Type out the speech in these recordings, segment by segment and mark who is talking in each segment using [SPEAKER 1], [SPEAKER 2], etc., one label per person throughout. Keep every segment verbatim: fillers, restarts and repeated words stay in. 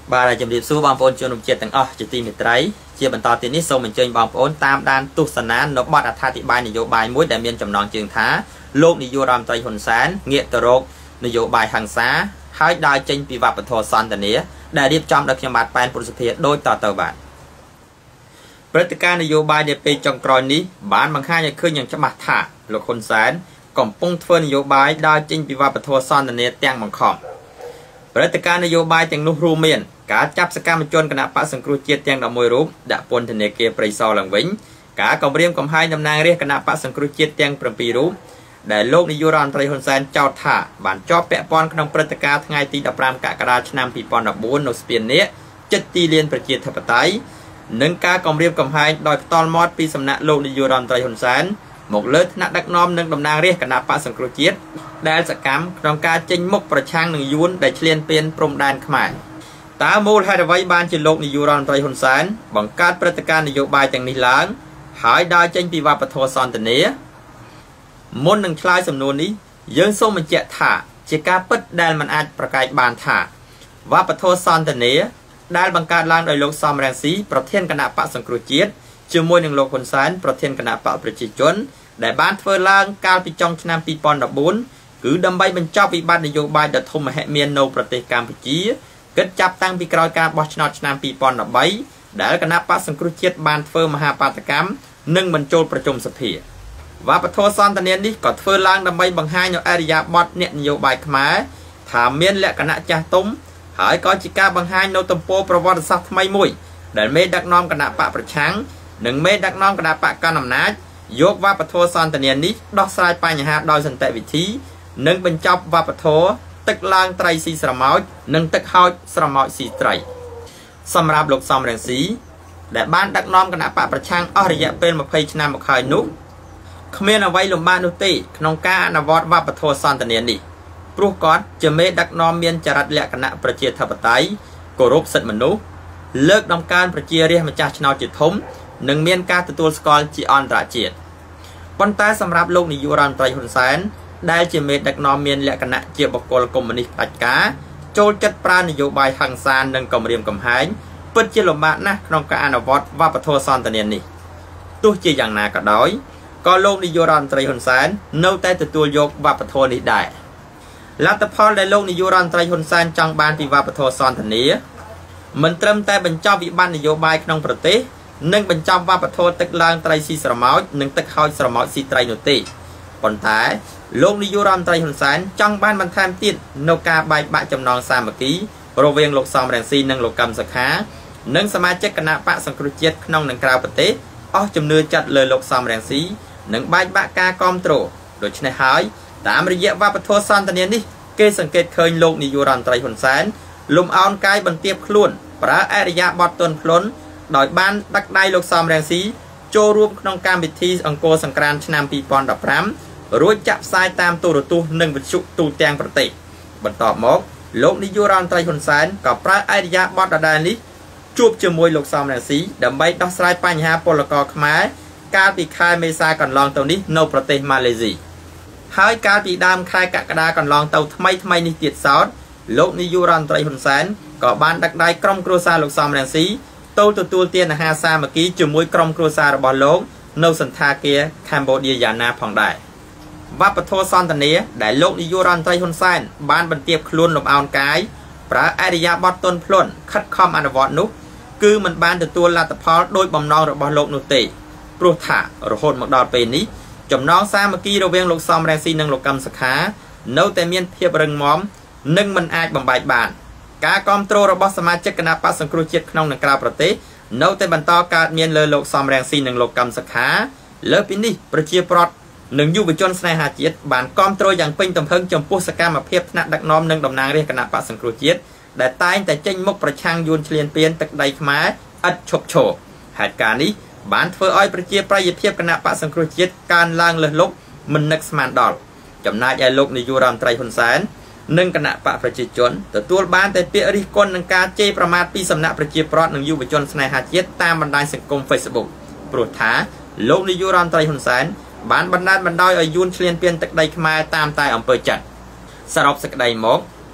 [SPEAKER 1] បាទជំរាបសួរបងប្អូនជនរួមជាតិទាំងអស់ជាទីមេត្រីជាបន្តទៀតនេះសូមអញ្ជើញបងប្អូនតាមដានទស្សនានៅបទអត្ថាធិប្បាយនយោបាយមួយដែលមានចំណងជើងថាលោកនាយករដ្ឋមន្ត្រីហ៊ុនសែនងាកទៅរកនយោបាយហិង្សាហើយដើរចេញពីវប្បធម៌សន្តិនិកដែលរៀបចំដោយខ្ញុំបាទប៉ែនពុទ្ធសភាដូចតទៅបាទព្រឹត្តិការណ៍នយោបាយនាពេលចុងក្រោយនេះបានបង្ហាញឲ្យឃើញយ៉ាងច្បាស់ថាលោកហ៊ុនសែនកំពុងធ្វើនយោបាយដើរចេញពីវប្បធម៌សន្តិនិកទាំងបង្ខំព្រឹត្តិការណ៍នយោបាយទាំងនោះរួមមានការចាប់សកម្មជនគណៈបក្សសង្គ្រោះជាតិទាំងelevenរូបដាក់ពន្ធនាគារព្រៃសរឡើងវិញការគម្រាមកំហែងតំណាងរាស្ត្រគណៈបក្សសង្គ្រោះជាតិទាំងsevenរូបដែលលោកនាយករដ្ឋមន្ត្រីហ៊ុនសែនចោទថាបានជាប់ពាក់ព័ន្ធក្នុងព្រឹត្តិការណ៍ថ្ងៃទីfifteenកក្កដាឆ្នាំtwo thousand fourteenនៅស្ពាននាគជិតទីលានប្រជាធិបតេយ្យនិងការគម្រាមកំហែងដោយផ្ទាល់មាត់ពីសំណាក់លោកនាយករដ្ឋមន្ត្រីហ៊ុនសែនមកលើថ្នាក់ដឹកនាំនិងតំណាងរាស្ត្រគណៈបក្សសង្គ្រោះជាតិដែលសកម្មក្នុងការចេញមុខប្រឆាំងនឹងយួនដែលឈ្លានពានព្រំដែនខ្មែរតើមូលហេតុអ្វីបានជាលោកនាយករដ្ឋមន្ត្រីហ៊ុនសែនបង្កើតព្រឹត្តិការណ៍នយោបាយទាំងនេះឡើងហើយដើរចេញពីវប្បធម៌សន្តិនិកមុននឹងឆ្លើយសំណួរនេះយើងសូមបញ្ជាក់ថាជាការពិតដែលមិនអាចប្រកែកបានថាវប្បធម៌សន្តិនិកដែលបង្កើតឡើងដោយលោកសំរងស៊ីប្រធានគណៈបក្សសង្គ្រោះជាតិជាមួយនឹងលោកហ៊ុនសែនប្រធានគណៈបក្សប្រជាជនដែលបានធ្វើឡើងកាលពីចុងឆ្នាំtwo thousand fourteenគឺដើម្បីបញ្ចប់វិបត្តិនយោបាយដ៏ធំមហិមានៅប្រទេសកម្ពុជាគិតចាប់តាំងពីក្រោយការបោះឆ្នោតឆ្នាំtwo thousand thirteenដែលគណៈបក្សសង្គ្រោះជាតិបានធ្វើមហាបាតកម្មនិងមិនចូលប្រជុំសភាវប្បធម៌សន្តិនិកនេះក៏ធ្វើឡើងដើម្បីបង្ហាញនូវអរិយាប័ត្រអ្នកនយោបាយខ្មែរថាមានលក្ខណៈចាស់ទុំហើយក៏ជាការបង្ហាញនូវទំព័រប្រវត្តិសាស្ត្រថ្មីមួយដែលមេដឹកនាំគណៈបកប្រឆាំងនិងមេដឹកនាំគណៈបកកណ្ដាលអំណាចយកវប្បធម៌សន្តិនិកនេះដោះស្រាយបញ្ហាដោយសន្តិវិធីនិងបញ្ចប់វប្បធម៌ទឹកឡើងត្រីស៊ីស្រមោចនិងទឹកហោចស្រមោចស៊ីត្រីសម្រាប់លោកសំរងស៊ីដែលបានដឹកនាំគណៈបកប្រឆាំងអស់រយៈពេលtwentyឆ្នាំមកហើយនោះគ្មានអ្វីលំបាកនោះទេក្នុងការអនុវត្តវប្បធម៌សន្តិនិកនេះព្រោះគាត់ជាមេដឹកនាំមានចរិតលក្ខណៈប្រជាធិបតេយ្យគោរពសិទ្ធិមនុស្សលើកដំកើងប្រជារាស្ត្រម្ចាស់ឆ្នោតជាធំនិងមានការទទួលស្គាល់ជាអន្តរជាតិប៉ុន្តែសម្រាប់លោកនាយករដ្ឋមន្ត្រីហ៊ុនសែនដែលជាមេដឹកនាំមានលក្ខណៈជាបុគ្គលកុម្មុយនីសផ្ដាច់ការចូលចិត្តប្រើនយោបាយហិង្សានិងគំរាមកំហែងពិតជាលំបាកណាស់ក្នុងការអនុវត្តវប្បធម៌សន្តិនិកនេះទោះជាយ៉ាងណាក៏ដោយក៏លោកនាយករដ្ឋមន្ត្រីហ៊ុនសែននៅតែទទួលយកវប្បធម៌នេះដែរលទ្ធផលដែលលោកនាយករដ្ឋមន្ត្រីហ៊ុនសែនចង់បានពីវប្បធម៌សន្តិនិកមិនត្រឹមតែបញ្ចប់វិបត្តិនយោបាយក្នុងប្រទេសនិងបញ្ចប់វប្បធម៌ទឹកឡើងត្រីស៊ីស្រមោចនិងទឹកហោចស្រមោចស៊ីត្រីនោះទេប៉ុន្តែលោកនាយករដ្ឋមន្ត្រីហ៊ុនសែនចង់បានបន្ថែមទៀតនៅការបែកបាក់ចំណងសាមគ្គីរវាងលោកសំរងស៊ីនិងលោកកឹមសុខានិងសមាជិកគណៈបក្សសង្គ្រោះជាតិក្នុងនិងក្រៅប្រទេសអស់ជំនឿចិត្តលើលោកសំរងស៊ីនិងបែកបាក់ការគ្រប់គ្រងដូច្នេះហើយតាមរយៈវប្បធម៌សន្តិនិកនេះគេសង្កេតឃើញលោកនាយករដ្ឋមន្ត្រីហ៊ុនសែនលំអោនកាយបន្ទាបខ្លួនប្រើអរិយាប័ត្រទន់ភ្លន់ដោយបានដឹកដៃលោកសំរងស៊ីចូលរួមក្នុងកម្មវិធីអង្គរសង្ក្រាន្តឆ្នាំtwo thousand fifteenរួចចាក់ផ្សាយតាមទូរទស្សន៍និងវិទ្យុទូទាំងប្រទេសបន្ទាប់មកលោកនាយករដ្ឋមន្ត្រីហ៊ុនសែនក៏ប្រើអរិយាប័ត្រដដែលនេះជួបជាមួយលោកសំរងស៊ីដើម្បីដោះស្រាយបញ្ហាពលករខ្មែរកាលពីខែមេសាកន្លងទៅនេះនៅប្រទេសម៉ាឡេស៊ីហើយកាលពីដើមខែកក្កដាកន្លងទៅថ្មីថ្មីនេះទៀតសោតលោកនាយករដ្ឋមន្ត្រីហ៊ុនសែនក៏បានដឹកដៃក្រុមគ្រួសារលោកសំរងស៊ីទៅទទួលទានអាហារសាមគ្គីជាមួយក្រុមគ្រួសាររបស់លោកនៅសន្តាគារកម្ពុជាយ៉ាណាផងដែរវប្បធម៌សន្តិនិកដែលលោកនាយករដ្ឋមន្ត្រីហ៊ុនសែនបានបន្ទាបខ្លួនលំអោនកាយប្រើអរិយាប័ត្រទន់ភ្លន់ខិតខំអនុវត្តនោះគឺមិនបានទទួលលទ្ធផលដោយបំណងរបស់លោកនោះទេព្រោះថារហូតមកដល់ពេលនេះចំណងសាមគ្គីរវាងលោកសំរងស៊ីនិងលោកកឹមសុខានៅតែមានភាពរឹងមាំនិងមិនអាចបំបែកបានការគ្រប់គ្រងរបស់សមាជិកគណៈបក្សសង្គ្រោះជាតិក្នុងនិងក្រៅប្រទេសនៅតែបន្តកើតមានលើលោកសំរងស៊ីនិងលោកកឹមសុខាលើពីនេះប្រជាប្រដ្ឋនិងយុវជនស្នេហាជាតិបានគ្រប់គ្រងយ៉ាងពេញទំហឹងចំពោះសកម្មភាពថ្នាក់ដឹកនាំនិងតំណាងរាស្ត្រគណៈបក្សសង្គ្រោះជាតិដែលតែងតែចេញមុខប្រឆាំងយួនឈ្លានពានទឹកដីខ្មែរឥតឈប់ឈរហេតុការណ៍នេះបានធ្វើឲ្យប្រជាប្រិយភាពគណៈបក្សសង្គ្រោះជាតិកើនឡើងលើសលប់មិននឹកស្មានដល់ចំណែកឯលោកនាយករដ្ឋមន្ត្រីហ៊ុនសែននិងគណៈបកប្រជាជនទទួលបានតែពាក្យរិះគន់នឹងការជេរប្រមាថពីសំណាក់ប្រជាប្រដ្ឋនិងយុវជនស្នេហាជាតិតាមបណ្ដាញសង្គម Facebook ព្រោះថាលោកនាយករដ្ឋមន្ត្រីហ៊ុនសែនបានបណ្ដាលបណ្ដោយឲ្យយួនឈ្លានពានទឹកដីខ្មែរតាមតែអំពើចិត្តសរុបសេចក្តីមក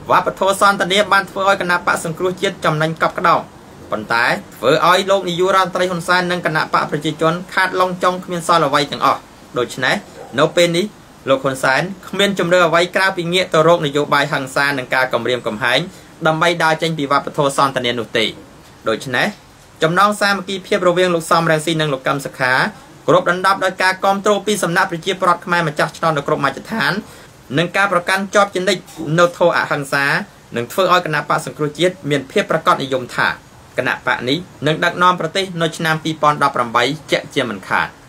[SPEAKER 1] វប្បធម៌សន្តានាបានធ្វើឲ្យគណៈបកសង្គ្រោះជាតិចំណេញកប់ក្តោបប៉ុន្តែធ្វើឲ្យលោកនាយករដ្ឋមន្ត្រីហ៊ុនសែននិងគណៈបកប្រជាជនខាតឡងចុងគ្មានសល់អ្វីទាំងអស់ដូច្នេះនៅពេលនេះលោកហ៊ុនសែនគ្មានជំរឿអ្វីក្រៅពីងាកទៅរកនយោបាយហិង្សានិងការគំរាមកំហែងដើម្បីដើរចេញពីវប្បធម៌សន្តានានោះទេដូច្នេះចំណងសាមគ្គីភាពរវាងលោកសំរងស៊ីនិងលោកកឹមសុខាគ្រប់ដណ្ដប់ដោយការគាំទ្រពីសំណាក់ប្រជាពលរដ្ឋខ្មែរម្ចាស់ឆ្នោតនៅគ្រប់មជ្ឈដ្ឋាននិងការប្រកាន់ជាប់ជានិច្ចនៅធម៌អហិង្សានឹងធ្វើឲ្យគណៈបកសង្គ្រោះជាតិមានភាពប្រកបនិយមថាគណៈបកនេះនឹងដឹកនាំប្រទេសនៅឆ្នាំពីរពាន់ដប់ប្រាំបីជាក់ជាមិនខាន